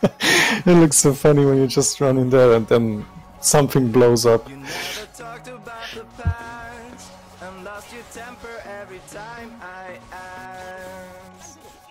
It looks so funny when you just run in there and then something blows up. You never talked about the past and lost your temper every time I asked.